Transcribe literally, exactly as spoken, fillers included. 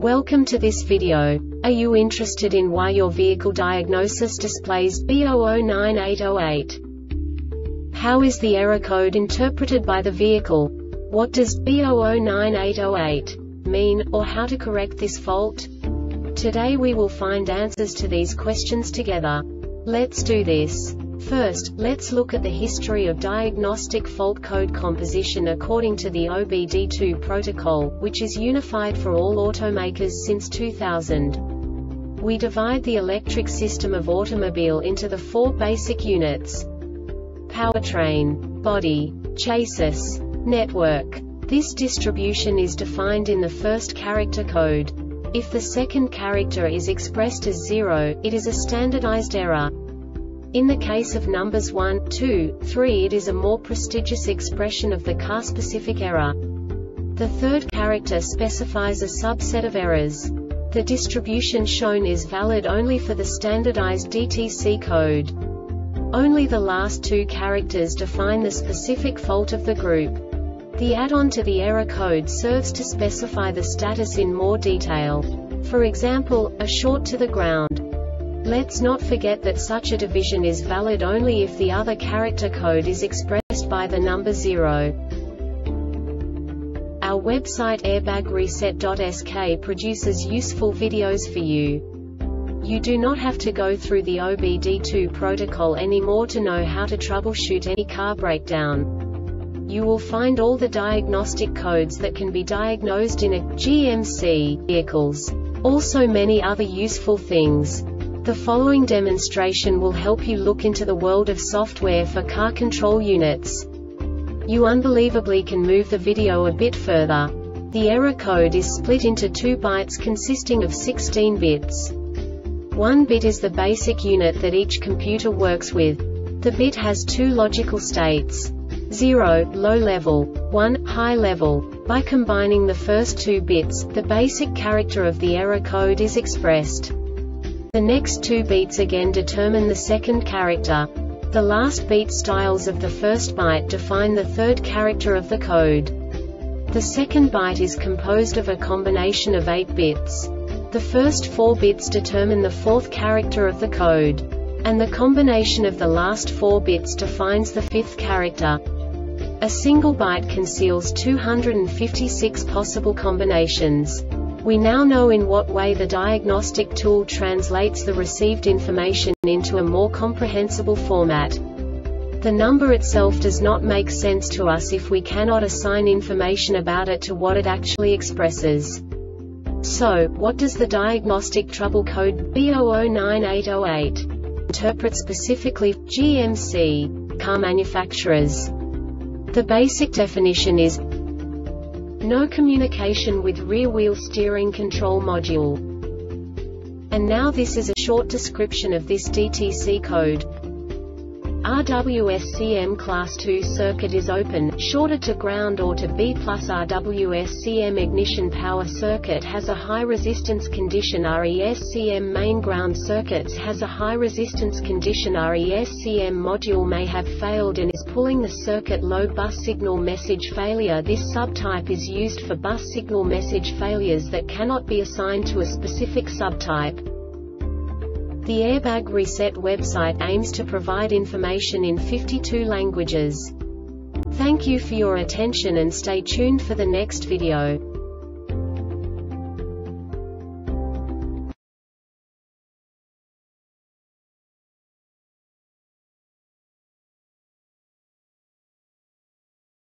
Welcome to this video. Are you interested in why your vehicle diagnosis displays B zero zero nine eight zero eight? How is the error code interpreted by the vehicle? What does B zero zero nine eight zero eight mean, or how to correct this fault? Today we will find answers to these questions together. Let's do this. First, let's look at the history of diagnostic fault code composition according to the O B D two protocol, which is unified for all automakers since two thousand. We divide the electric system of automobile into the four basic units: powertrain, body, chassis, network. This distribution is defined in the first character code. If the second character is expressed as zero, it is a standardized error. In the case of numbers one, two, three, it is a more prestigious expression of the car-specific error. The third character specifies a subset of errors. The distribution shown is valid only for the standardized D T C code. Only the last two characters define the specific fault of the group. The add-on to the error code serves to specify the status in more detail. For example, a short to the ground. Let's not forget that such a division is valid only if the other character code is expressed by the number zero. Our website airbag reset dot S K produces useful videos for you. You do not have to go through the O B D two protocol anymore to know how to troubleshoot any car breakdown. You will find all the diagnostic codes that can be diagnosed in a G M C vehicles. Also many other useful things. The following demonstration will help you look into the world of software for car control units. You unbelievably can move the video a bit further. The error code is split into two bytes consisting of sixteen bits. One bit is the basic unit that each computer works with. The bit has two logical states: zero, low level, one, high level. By combining the first two bits, the basic character of the error code is expressed. The next two beats again determine the second character. The last beat styles of the first byte define the third character of the code. The second byte is composed of a combination of eight bits. The first four bits determine the fourth character of the code. And the combination of the last four bits defines the fifth character. A single byte conceals two hundred fifty-six possible combinations. We now know in what way the diagnostic tool translates the received information into a more comprehensible format. The number itself does not make sense to us if we cannot assign information about it to what it actually expresses. So, what does the diagnostic trouble code B zero zero nine eight zero eight interpret specifically for G M C car manufacturers? The basic definition is no communication with rear-wheel steering control module. And now this is a short description of this D T C code. R W S C M Class two circuit is open, shorted to ground or to B plus. R W S C M ignition power circuit has a high resistance condition. R E S C M main ground circuits has a high resistance condition. R E S C M module may have failed and is pulling the circuit low bus signal message failure. This subtype is used for bus signal message failures that cannot be assigned to a specific subtype. The Airbag Reset website aims to provide information in fifty-two languages. Thank you for your attention and stay tuned for the next video.